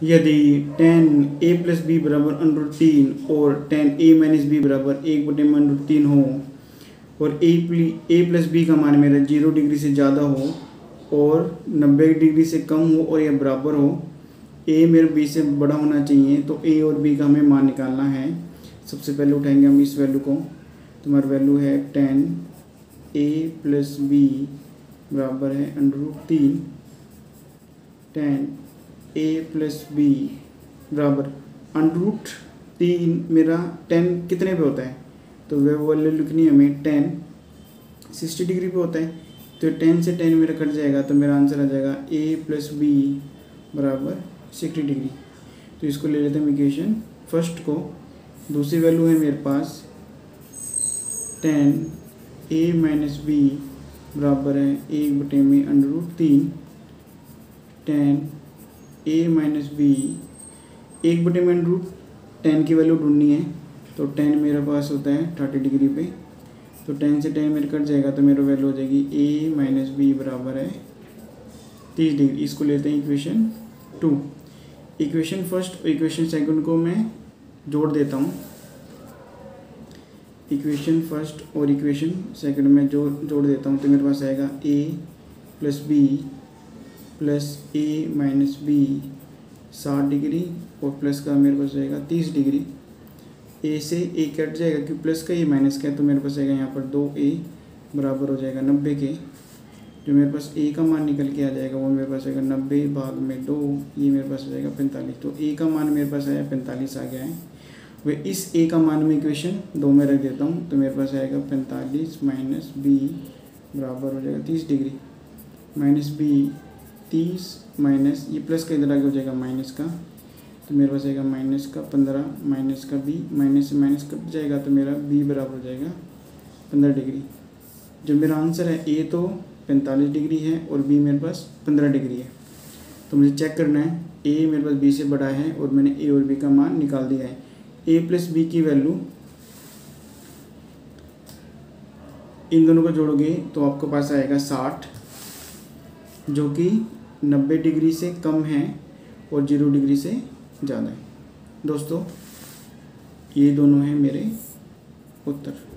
यदि tan a plus B बराबर √3 और tan a माइनस बी बराबर 1/√3 हो और a प्लस बी का मान मेरा 0 डिग्री से ज़्यादा हो और 90 डिग्री से कम हो और यह बराबर हो, a मेरा b से बड़ा होना चाहिए, तो a और b का हमें मान निकालना है। सबसे पहले उठाएंगे हम इस वैल्यू को, तो हमारा वैल्यू है tan a प्लस बी बराबर है √3 tan a प्लस बी बराबर √3 मेरा 10 कितने पे होता है, तो वह वैल्यू लिखनी है हमें 10 60 डिग्री पे होता है, तो 10 से 10 मेरा कट जाएगा, तो मेरा आंसर आ जाएगा a प्लस बी बराबर 60 डिग्री। तो इसको ले लेते हैं इक्वेशन फर्स्ट को। दूसरी वैल्यू है मेरे पास tan a माइनस बी बराबर है 1/√3 tan a माइनस बी 1/√10 की वैल्यू ढूंढनी है, तो 10 मेरे पास होता है 30 डिग्री पे, तो 10 से 10 मेरे कट जाएगा, तो मेरा वैल्यू हो जाएगी a माइनस बी बराबर है 30 डिग्री। इसको लेते हैं इक्वेशन 2। इक्वेशन फर्स्ट और इक्वेशन सेकंड को मैं जोड़ देता हूँ। इक्वेशन फर्स्ट और इक्वेशन सेकंड में जोड़ देता हूँ, तो मेरे पास आएगा a plus B plus a minus B 60 degree और प्लस का मेरे पास आएगा 30 डिग्री। a से a कट जाएगा क्योंकि प्लस का ये माइनस का है, तो मेरे पास आएगा यहाँ पर 2a बराबर हो जाएगा 90 के। जो मेरे पास a का मान निकल के आ जाएगा वो मेरे पास आएगा 90 भाग में 2, ये मेरे पास आ जाएगा 45। तो a का मान मेरे पास आया 45 आ गया है। वह इस a का मान में इक्वेशन 2 में रख देता हूँ, तो मेरे पास आएगा 45 माइनस बी बराबर हो जाएगा 30 डिग्री माइनस बी 30 माइनस ये प्लस का इधर आगे हो जाएगा माइनस का, तो मेरे पास आएगा माइनस का 15 माइनस का बी, माइनस से माइनस कट जाएगा, तो मेरा बी बराबर हो जाएगा 15 डिग्री। जो मेरा आंसर है ए तो 45 डिग्री है और बी मेरे पास 15 डिग्री है। तो मुझे चेक करना है ए मेरे पास बी से बड़ा है और मैंने ए और बी का मान निकाल दिया है। ए प्लस बी की वैल्यू इन दोनों को जोड़ोगे तो आपके पास आएगा 60, जो कि 90 डिग्री से कम है और 0 डिग्री से ज़्यादा है। दोस्तों ये दोनों हैं मेरे उत्तर।